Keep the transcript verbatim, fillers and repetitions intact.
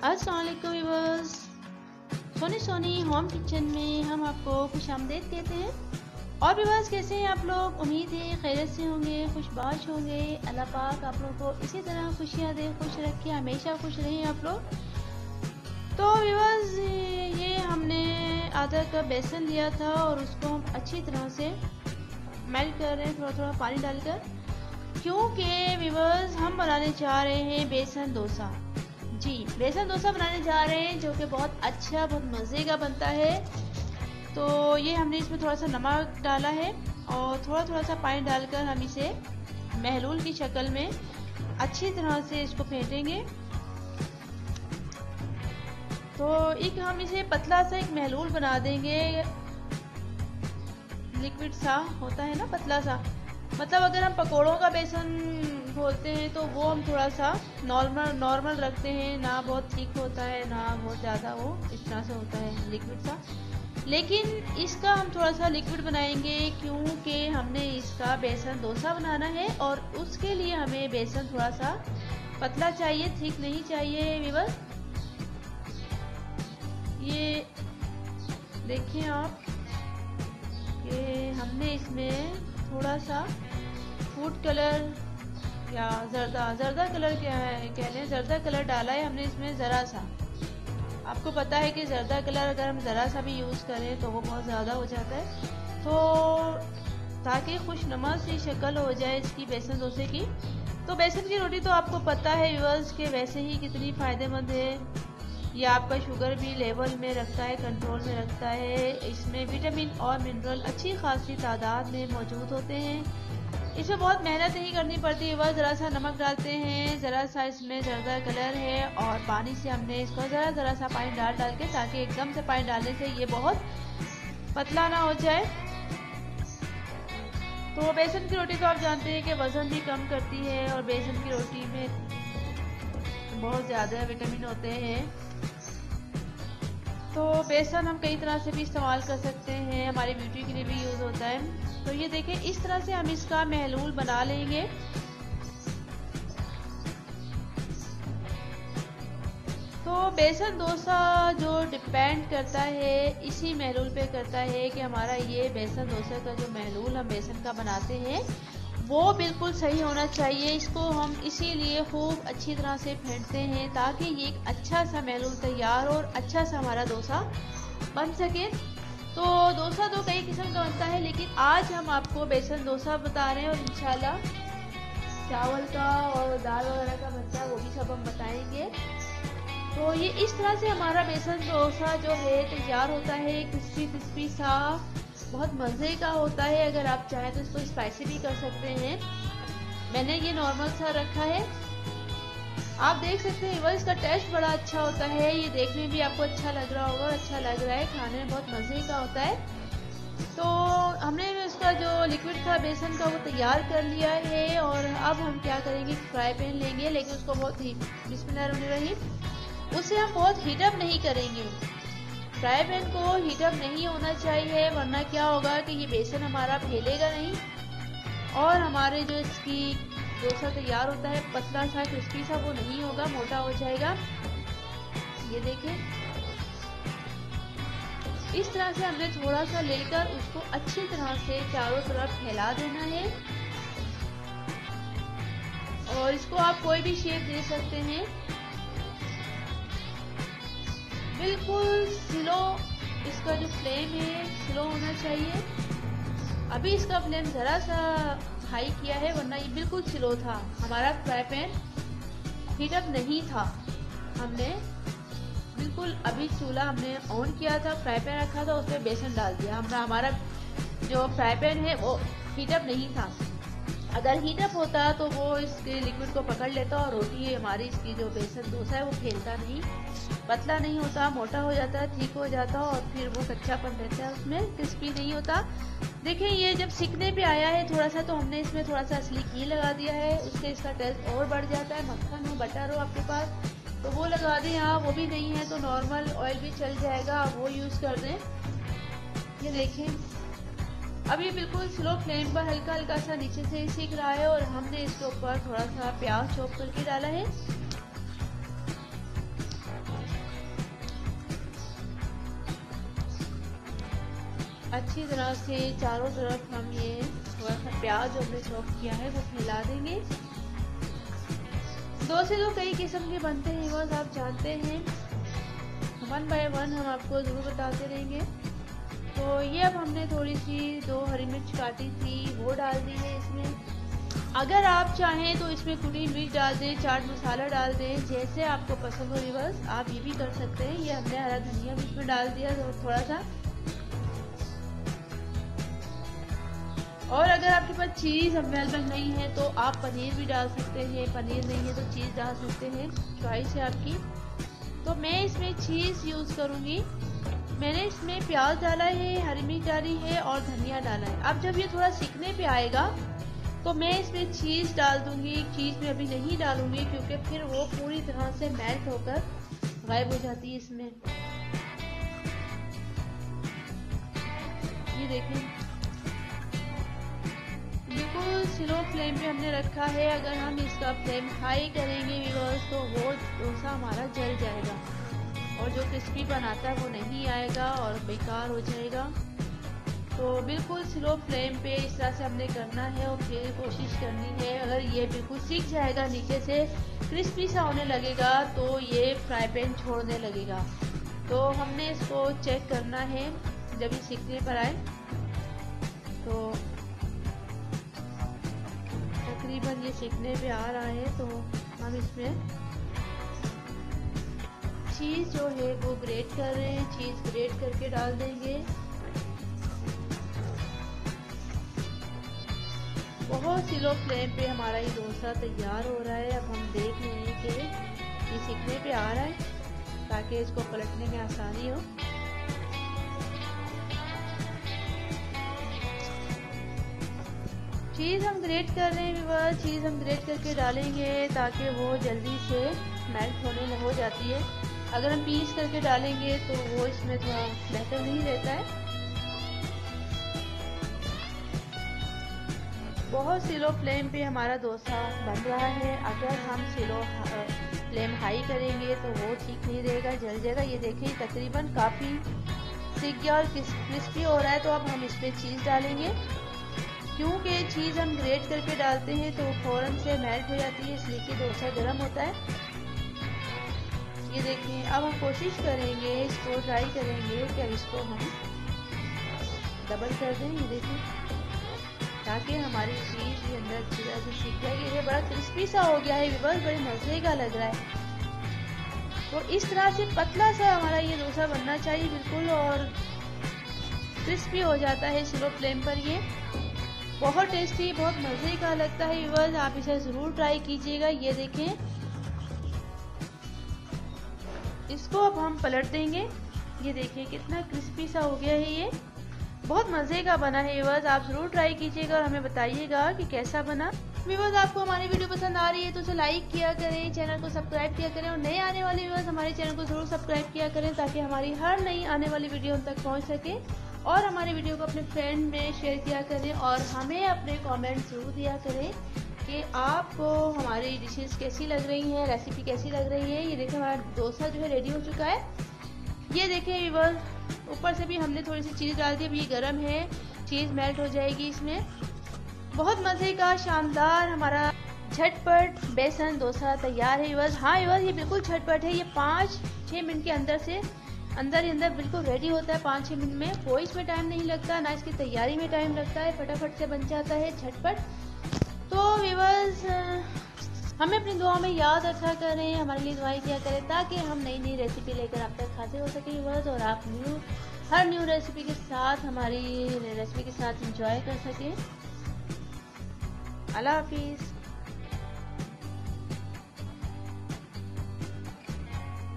अस्सलाम वालेकुम viewers, Soni Soni home kitchen में हम आपको खुशामदीद कहते हैं। और व्यूअर्स, कैसे हैं आप लोग? उम्मीद है खैरियत से होंगे, खुशबाश होंगे। अल्लाह पाक आप लोगों को इसी तरह खुशियाँ दे, खुश रखे, हमेशा खुश रहें आप लोग। तो व्यूअर्स, ये हमने आधा कप बेसन लिया था और उसको हम अच्छी तरह से मेल्ट कर रहे हैं, थोड़ा थोड़ा पानी डालकर, क्योंकि व्यूअर्स हम बनाने जा रहे हैं बेसन डोसा। जी, बेसन डोसा बनाने जा रहे हैं, जो कि बहुत अच्छा, बहुत मज़े का बनता है। तो ये हमने इसमें थोड़ा सा नमक डाला है और थोड़ा थोड़ा सा पानी डालकर हम इसे महलूल की शक्ल में अच्छी तरह से इसको फेंटेंगे। तो एक हम इसे पतला सा एक महलूल बना देंगे, लिक्विड सा होता है ना, पतला सा। मतलब अगर हम पकोड़ों का बेसन बोलते हैं तो वो हम थोड़ा सा नॉर्मल नॉर्मल रखते हैं, ना बहुत थिक होता है ना बहुत ज़्यादा, वो इस तरह से होता है लिक्विड सा। लेकिन इसका हम थोड़ा सा लिक्विड बनाएंगे, क्योंकि हमने इसका बेसन डोसा बनाना है और उसके लिए हमें बेसन थोड़ा सा पतला चाहिए, थिक नहीं चाहिए व्यूअर्स। ये देखिए आप कि हमने इसमें थोड़ा सा फूड कलर या जर्दा जर्दा कलर क्या है, कह लें जर्दा कलर डाला है हमने इसमें ज़रा सा। आपको पता है कि जर्दा कलर अगर हम ज़रा सा भी यूज़ करें तो वो बहुत ज़्यादा हो जाता है। तो ताकि खुशनुमा सी शक्ल हो जाए इसकी बेसन डोसे की। तो बेसन की रोटी तो आपको पता है व्यूअर्स के वैसे ही कितनी फ़ायदेमंद है। ये आपका शुगर भी लेवल में रखता है, कंट्रोल में रखता है। इसमें विटामिन और मिनरल अच्छी खासी तादाद में मौजूद होते हैं। इसमें बहुत मेहनत नहीं करनी पड़ती है, बस ज़रा सा नमक डालते हैं, ज़रा सा इसमें जर्दा कलर है और पानी से हमने इसको ज़रा ज़रा सा पानी डाल डाल के, ताकि एकदम से पानी डालने से ये बहुत पतला ना हो जाए। तो बेसन की रोटी तो आप जानते हैं कि वज़न भी कम करती है और बेसन की रोटी में बहुत ज़्यादा विटामिन होते हैं। तो बेसन हम कई तरह से भी इस्तेमाल कर सकते हैं, हमारी ब्यूटी के लिए भी यूज़ होता है। तो ये देखें, इस तरह से हम इसका महलूल बना लेंगे। तो बेसन डोसा जो डिपेंड करता है इसी महलूल पे करता है कि हमारा ये बेसन डोसा का जो महलूल हम बेसन का बनाते हैं वो बिल्कुल सही होना चाहिए। इसको हम इसीलिए खूब अच्छी तरह से फेंटते हैं ताकि ये एक अच्छा सा महलूल तैयार हो और अच्छा सा हमारा डोसा बन सके। तो डोसा तो कई किस्म का बनता है, लेकिन आज हम आपको बेसन डोसा बता रहे हैं और इंशाल्लाह चावल का और दाल वगैरह का बनता है वो भी सब हम बताएंगे। तो ये इस तरह से हमारा बेसन डोसा जो है तैयार होता है, क्रिस्पी क्रिस्पी सा, बहुत मज़े का होता है। अगर आप चाहें तो इसको स्पाइसी भी कर सकते हैं। मैंने ये नॉर्मल सा रखा है, आप देख सकते हैं। वह इसका टेस्ट बड़ा अच्छा होता है, ये देखने भी आपको अच्छा लग रहा होगा और अच्छा लग रहा है, खाने में बहुत मज़े का होता है। तो हमने इसका जो लिक्विड था बेसन का वो तैयार कर लिया है और अब हम क्या करेंगे, फ्राई पैन लेंगे, लेकिन उसको बहुत ही बिस्मिल्लाहिर्रहमानिर्रहीम उसे हम बहुत हीटअप नहीं करेंगे। फ्राई पैन को हीटअप नहीं होना चाहिए, वरना क्या होगा कि ये बेसन हमारा फैलेगा नहीं और हमारे जो इसकी डोसा तैयार होता है पतला सा क्रिस्पी सा वो नहीं होगा, मोटा हो जाएगा। ये देखें, इस तरह से हमने थोड़ा सा लेकर उसको अच्छी तरह से चारों तरफ फैला देना है और इसको आप कोई भी शेप दे सकते हैं। बिल्कुल स्लो इसका जो फ्लेम है स्लो होना चाहिए। अभी इसका फ्लेम ज़रा सा हाई किया है, वरना ये बिल्कुल स्लो था। हमारा फ्राई पैन हीटअप नहीं था, हमने बिल्कुल अभी चूल्हा हमने ऑन किया था, फ्राई पैन रखा था, उसमें बेसन डाल दिया। हमारा हमारा जो फ्राई पैन है वो हीटअप नहीं था। अगर हीटअप होता तो वो इसके लिक्विड को पकड़ लेता और रोटी हमारी इसकी जो बेसन डोसा है वो फैलता नहीं, पतला नहीं होता, मोटा हो जाता, ठीक हो जाता और फिर वो कच्चापन रहता है उसमें, क्रिस्पी नहीं होता। देखिए, ये जब सीखने पे आया है थोड़ा सा, तो हमने इसमें थोड़ा सा असली घी लगा दिया है, उससे इसका टेस्ट और बढ़ जाता है। मक्खन हो, बटर हो आपके पास तो वो लगा दें आप, वो भी नहीं है तो नॉर्मल ऑयल भी चल जाएगा, आप वो यूज़ कर दें। ये देखें, अब ये बिल्कुल स्लो फ्लेम पर हल्का हल्का सा नीचे से सीख रहा है और हमने इसके ऊपर थोड़ा सा प्याज चॉप करके डाला है। अच्छी तरह से चारों तरफ हम ये थोड़ा सा प्याज जो हमने चॉप किया है वो फैला देंगे। डोसे तो कई किस्म के बनते हैं, बस आप जानते हैं, वन बाय वन हम आपको ज़रूर बताते रहेंगे। तो ये अब हमने थोड़ी सी दो हरी मिर्च काटी थी वो डाल दी है इसमें। अगर आप चाहें तो इसमें कुटी मिर्च डाल दें, चाट मसाला डाल दें, जैसे आपको पसंद हो बस आप ये भी कर सकते हैं। ये हमने हरा धनिया भी इसमें डाल दिया थोड़ा सा। और अगर आपके पास चीज़ अवेलेबल नहीं है तो आप पनीर भी डाल सकते हैं, पनीर नहीं है तो चीज़ डाल सकते हैं, चॉइस है आपकी। तो मैं इसमें चीज़ यूज़ करूँगी। मैंने इसमें प्याज डाला है, हरी मिर्च डाली है और धनिया डाला है। अब जब ये थोड़ा सिकने पे आएगा तो मैं इसमें चीज़ डाल दूँगी। चीज़ मैं अभी नहीं डालूँगी क्योंकि फिर वो पूरी तरह से मेल्ट होकर गायब हो जाती है इसमें। ये देखें, बिल्कुल स्लो फ्लेम पे हमने रखा है। अगर हम इसका फ्लेम हाई करेंगे व्यूअर्स तो वो डोसा हमारा जल जाएगा और जो क्रिस्पी बनाता है वो नहीं आएगा और बेकार हो जाएगा। तो बिल्कुल स्लो फ्लेम पे इस तरह से हमने करना है और फिर कोशिश करनी है। अगर ये बिल्कुल सीख जाएगा, नीचे से क्रिस्पी सा होने लगेगा तो ये फ्राई पैन छोड़ने लगेगा। तो हमने इसको चेक करना है जब ये सीखने पर आए। तो तकरीबन ये सीखने पे आ रहा है तो हम इसमें चीज़ जो है वो ग्रेट कर रहे हैं, चीज़ ग्रेट करके डाल देंगे। बहुत स्लो फ्लेम पे हमारा ये डोसा तैयार हो रहा है। अब हम देख रहे हैं कि ये सीखने पे आ रहा है ताकि इसको पलटने में आसानी हो। चीज़ हम ग्रेट कर रहे हैं व्यूअर, चीज़ हम ग्रेट करके डालेंगे ताकि वो जल्दी से मेल्ट होने में हो जाती है। अगर हम पीस करके डालेंगे तो वो इसमें थोड़ा बेहतर नहीं रहता है। बहुत स्लो फ्लेम पे हमारा डोसा बन रहा है। अगर हम स्लो फ्लेम हाई करेंगे तो वो ठीक नहीं रहेगा, जल जाएगा। ये देखिए तकरीबन काफ़ी सीख गया और क्रिस्पी हो रहा है। तो अब हम इसमें चीज़ डालेंगे। क्योंकि चीज़ हम ग्रेट करके डालते हैं तो फौरन से मेल्ट हो जाती है, इसलिए कि डोसा गर्म होता है। ये देखिए, अब हम कोशिश करेंगे, इसको ट्राई करेंगे कि इसको हम डबल कर दें। ये देखिए, ताकि हमारी चीज़ भी अंदर अच्छी तरह से सीख जाएगी। ये बड़ा क्रिस्पी सा हो गया है, बस बड़े मज़े का लग रहा है। तो इस तरह से पतला सा हमारा ये डोसा बनना चाहिए बिल्कुल, और क्रिस्पी हो जाता है स्लो फ्लेम पर। ये बहुत टेस्टी, बहुत मज़े का लगता है व्यूअर्स, आप इसे ज़रूर ट्राई कीजिएगा। ये देखें, इसको अब हम पलट देंगे। ये देखिए कितना क्रिस्पी सा हो गया है, ये बहुत मज़े का बना है व्यूअर्स। आप ज़रूर ट्राई कीजिएगा और हमें बताइएगा कि कैसा बना। व्यूअर्स, आपको हमारी वीडियो पसंद आ रही है तो उसे लाइक किया करें, चैनल को सब्सक्राइब किया करें, और नए आने वाले व्यूअर्स हमारे चैनल को ज़रूर सब्सक्राइब किया करें ताकि हमारी हर नई आने वाली वीडियो उन तक पहुँच सके। और हमारे वीडियो को अपने फ्रेंड में शेयर किया करें और हमें अपने कमेंट जरूर दिया करें कि आपको हमारी डिशेस कैसी लग रही हैं, रेसिपी कैसी लग रही है। ये देखिए, हमारा डोसा जो है रेडी हो चुका है। ये देखिए व्यूअर्स, ऊपर से भी हमने थोड़ी सी चीज़ डाल दी। अब ये गर्म है, चीज़ मेल्ट हो जाएगी इसमें। बहुत मज़े का शानदार हमारा झटपट बेसन डोसा तैयार है व्यूअर्स। हाँ व्यूअर्स, ये बिल्कुल झटपट है। ये पाँच छः मिनट के अंदर से अंदर ही अंदर बिल्कुल रेडी होता है। पाँच छः मिनट में कोई इसमें टाइम नहीं लगता, ना इसकी तैयारी में टाइम लगता है, फटाफट से बन जाता है झटपट। तो व्यूअर्स, हमें अपनी दुआ में याद रखा करें, हमारे लिए दुआएं किया करें ताकि हम नई नई रेसिपी लेकर आप तक हाजिर हो सके व्यूअर्स, और आप न्यू हर न्यू रेसिपी के साथ हमारी रेसिपी के साथ एंजॉय कर सकें। अल्लाह हाफिज़।